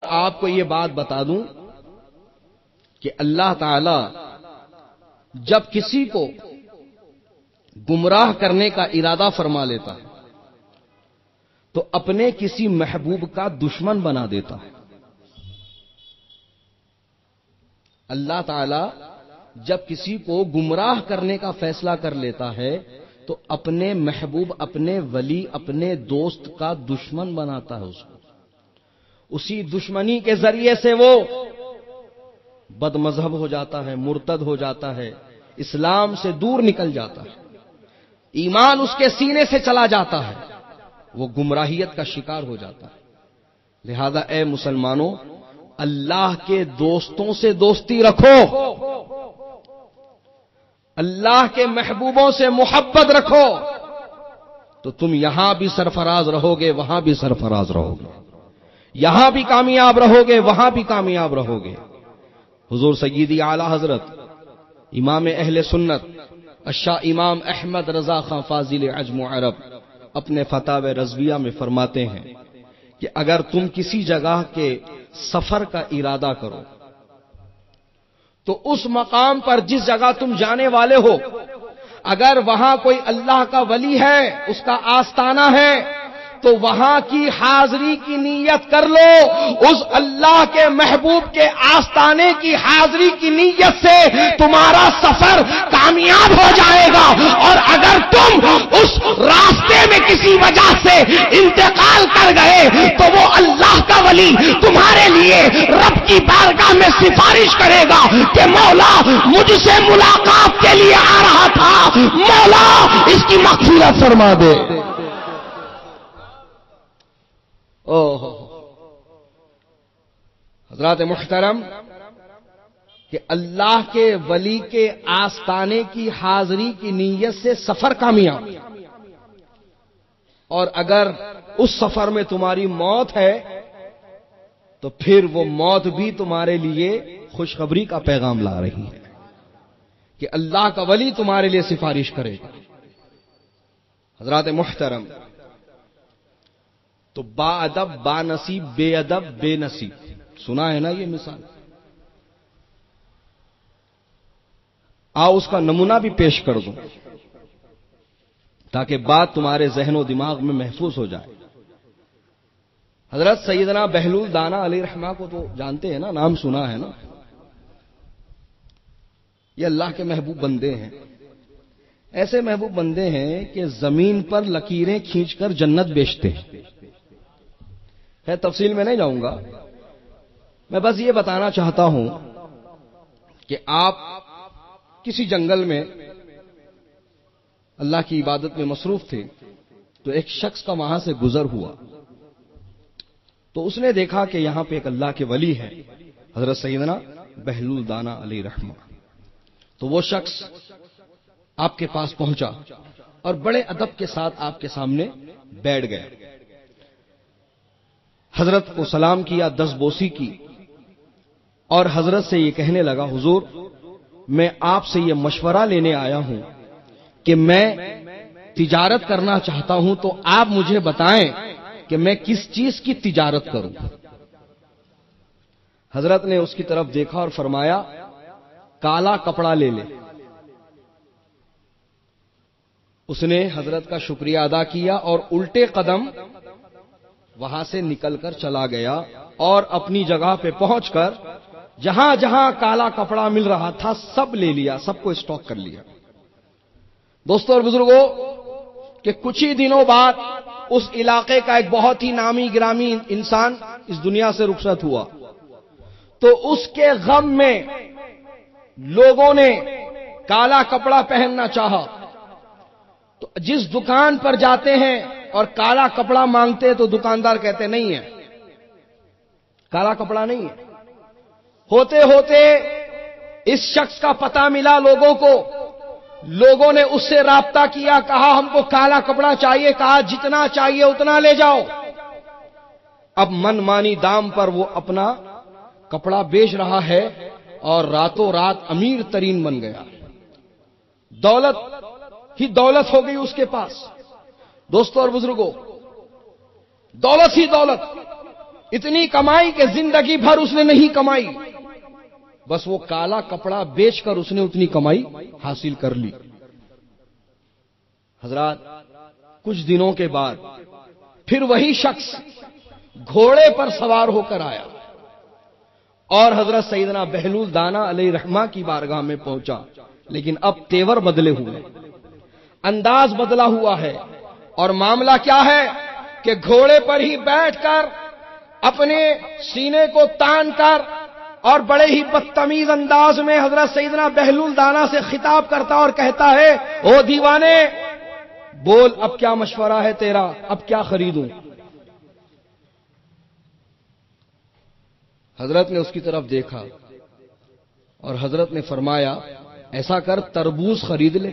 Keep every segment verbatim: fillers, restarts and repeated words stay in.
آپ کو یہ بات بتا دوں کہ اللہ تعالی جب کسی کو گمراہ کرنے کا ارادہ فرما لیتا ہے تو اپنے کسی محبوب کا دشمن بنا دیتا ہے. اللہ تعالی جب کسی کو گمراہ کرنے کا فیصلہ کر لیتا ہے تو اپنے محبوب، اپنے ولی، اپنے دوست کا دشمن بناتا ہے اس کو. اسی دشمنی کے ذریعے سے وہ بد مذہب ہو جاتا ہے، مرتد ہو جاتا ہے، اسلام سے دور نکل جاتا ہے، ایمان اس کے سینے سے چلا جاتا ہے، وہ گمراہیت کا شکار ہو جاتا ہے. لہذا اے مسلمانوں، اللہ کے دوستوں سے دوستی رکھو، اللہ کے محبوبوں سے محبت رکھو، تو تم یہاں بھی سرفراز رہو گے، وہاں بھی سرفراز رہو گے، یہاں بھی کامیاب رہو گے، وہاں بھی کامیاب رہو گے. حضور سیدی اعلی حضرت امام اہل سنت الشاہ امام احمد رضا خان فاضل عجم و عرب اپنے فتاوی رضویہ میں فرماتے ہیں کہ اگر تم کسی جگہ کے سفر کا ارادہ کرو تو اس مقام پر جس جگہ تم جانے والے ہو، اگر وہاں کوئی اللہ کا ولی ہے، اس کا آستانہ ہے، تو وہاں کی حاضری کی نیت کر لو. اس اللہ کے محبوب کے آستانے کی حاضری کی نیت سے تمہارا سفر کامیاب ہو جائے گا. اور اگر تم اس راستے میں کسی وجہ سے انتقال کر گئے تو وہ اللہ کا ولی تمہارے لیے رب کی بارگاہ میں سفارش کرے گا کہ مولا مجھ سے ملاقات کے لیے آ رہا تھا، مولا اس کی مغفرت فرما دے. اوہ حضرات محترم، کہ اللہ کے ولی کے آستانے کی حاضری کی نیت سے سفر کامیاب، اور اگر اس سفر میں تمہاری موت ہے تو پھر وہ موت بھی تمہارے لیے خوشخبری کا پیغام لا رہی ہے کہ اللہ کا ولی تمہارے لیے سفارش کرے گا. حضرات محترم، تو با ادب با نصیب، بے ادب بے نصیب، سنا ہے نا یہ مثال. آؤ اس کا نمونہ بھی پیش کر دوں تاکہ بات تمہارے ذہن و دماغ میں محفوظ ہو جائے. حضرت سیدنا بہلول دانا علیہ رحمہ کو تو جانتے ہیں نا، نام سنا ہے نا. یہ اللہ کے محبوب بندے ہیں، ایسے محبوب بندے ہیں کہ زمین پر لکیریں کھینچ کر جنت بیچتے ہیں. ہے تفصیل میں نہیں جاؤں گا، میں بس یہ بتانا چاہتا ہوں کہ آپ کسی جنگل میں اللہ کی عبادت میں مصروف تھے تو ایک شخص کا وہاں سے گزر ہوا، تو اس نے دیکھا کہ یہاں پہ ایک اللہ کے ولی ہے، حضرت سیدنا بہلول دانا علیہ رحمہ. تو وہ شخص آپ کے پاس پہنچا اور بڑے ادب کے ساتھ آپ کے سامنے بیٹھ گیا. حضرت کو سلام کیا، دست بوسی کی، اور حضرت سے یہ کہنے لگا، حضور میں آپ سے یہ مشورہ لینے آیا ہوں کہ میں تجارت کرنا چاہتا ہوں، تو آپ مجھے بتائیں کہ میں کس چیز کی تجارت کروں. حضرت نے اس کی طرف دیکھا اور فرمایا، کالا کپڑا لے لے. اس نے حضرت کا شکریہ ادا کیا اور الٹے قدم وہاں سے نکل کر چلا گیا، اور اپنی جگہ پہ پہنچ کر جہاں جہاں کالا کپڑا مل رہا تھا سب لے لیا، سب کو اسٹاک کر لیا. دوستوں اور بزرگوں، کہ کچھ ہی دنوں بعد اس علاقے کا ایک بہت ہی نامی گرامی انسان اس دنیا سے رخصت ہوا، تو اس کے غم میں لوگوں نے کالا کپڑا پہننا چاہا. تو جس دکان پر جاتے ہیں اور کالا کپڑا مانگتے ہیں تو دکاندار کہتے نہیں ہے، کالا کپڑا نہیں ہے. ہوتے ہوتے اس شخص کا پتہ ملا لوگوں کو، لوگوں نے اس سے رابطہ کیا، کہا ہم کو کالا کپڑا چاہیے، کہا جتنا چاہیے اتنا لے جاؤ. اب من مانی دام پر وہ اپنا کپڑا بیچ رہا ہے اور راتوں رات امیر ترین بن گیا، دولت ہی دولت ہو گئی اس کے پاس. دوستوں اور بزرگوں، دولت ہی دولت. اتنی کمائی کہ زندگی بھر اس نے نہیں کمائی، بس وہ کالا کپڑا بیچ کر اس نے اتنی کمائی حاصل کر لی۔ حضرات کچھ دنوں کے بعد پھر وہی شخص گھوڑے پر سوار ہو کر آیا اور حضرت سیدنا بہلول دانا علیہ رحمہ کی بارگاہ میں پہنچا، لیکن اب تیور بدلے ہوئے، انداز بدلا ہوا ہے، اور معاملہ کیا ہے کہ گھوڑے پر ہی بیٹھ کر اپنے سینے کو تان کر اور بڑے ہی بدتمیز انداز میں حضرت سیدنا بہلول دانا سے خطاب کرتا اور کہتا ہے، او دیوانے بول، اب کیا مشورہ ہے تیرا، اب کیا خریدوں؟ حضرت نے اس کی طرف دیکھا اور حضرت نے فرمایا، ایسا کر تربوز خرید لے،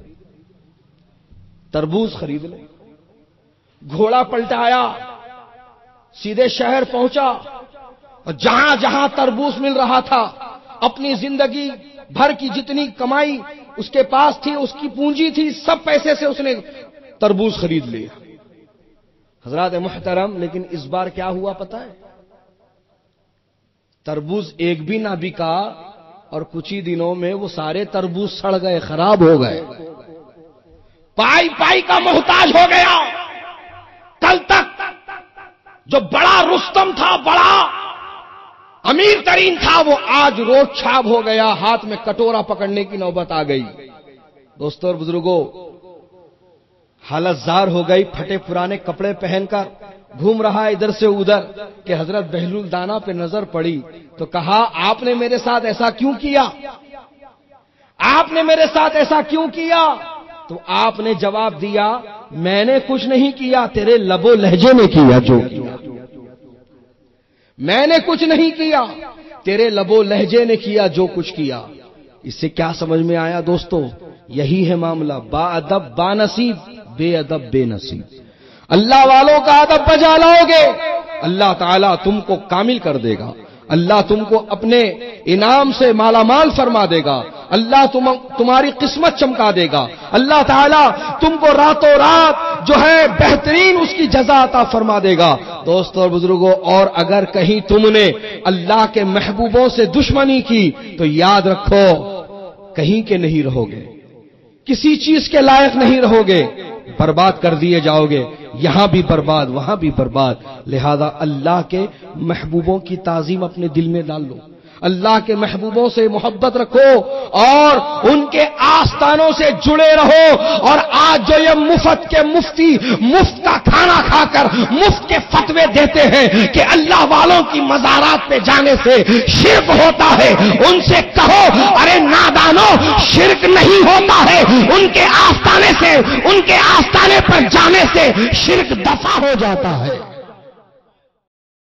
تربوز خرید لے۔ گھوڑا پلٹایا، سیدھے شہر پہنچا، اور جہاں جہاں تربوز مل رہا تھا اپنی زندگی بھر کی جتنی کمائی اس کے پاس تھی، اس کی پونجی تھی، سب پیسے سے اس نے تربوز خرید لیا۔ حضرات محترم، لیکن اس بار کیا ہوا پتہ ہے؟ تربوز ایک بھی نہ بکا اور کچھ ہی دنوں میں وہ سارے تربوز سڑ گئے، خراب ہو گئے، پائی پائی کا محتاج ہو گیا۔ کل تک جو بڑا رستم تھا، بڑا امیر ترین تھا، وہ آج روڈ چھاپ ہو گیا، ہاتھ میں کٹورا پکڑنے کی نوبت آ گئی۔ دوستوں اور بزرگوں، حالت زار ہو گئی، پھٹے پرانے کپڑے پہن کر گھوم رہا ادھر سے ادھر کہ حضرت بہلول دانا پہ نظر پڑی تو کہا، آپ نے میرے ساتھ ایسا کیوں کیا؟ آپ نے میرے ساتھ ایسا کیوں کیا؟ تو آپ نے جواب دیا، میں نے کچھ نہیں کیا، تیرے لب و لہجے نے کیا جو کیا۔ میں نے کچھ نہیں کیا، تیرے لب و لہجے نے کیا جو کچھ کیا۔ اس سے کیا سمجھ میں آیا دوستو؟ یہی ہے معاملہ، با ادب با نصیب، بے ادب بے نصیب۔ اللہ والوں کا ادب بجا لاؤ گے، اللہ تعالیٰ تم کو کامل کر دے گا، اللہ تم کو اپنے انعام سے مالا مال فرما دے گا، اللہ تم تمہاری قسمت چمکا دے گا، اللہ تعالیٰ تم کو راتوں رات جو ہے بہترین اس کی جزا عطا فرما دے گا۔ دوستوں اور بزرگوں، اور اگر کہیں تم نے اللہ کے محبوبوں سے دشمنی کی تو یاد رکھو کہیں کے نہیں رہو گے، کسی چیز کے لائق نہیں رہو گے، برباد کر دیے جاؤ گے، یہاں بھی برباد وہاں بھی برباد۔ لہذا اللہ کے محبوبوں کی تعظیم اپنے دل میں ڈال لو، اللہ کے محبوبوں سے محبت رکھو اور ان کے آستانوں سے جڑے رہو۔ اور آج جو یہ مفت کے مفتی مفت کا کھانا کھا کر مفت کے فتوے دیتے ہیں کہ اللہ والوں کی مزارات پہ جانے سے شرک ہوتا ہے، ان سے کہو، ارے نادانو، شرک نہیں ہوتا ہے، ان کے آستانے سے، ان کے آستانے پر جانے سے شرک دفع ہو جاتا ہے۔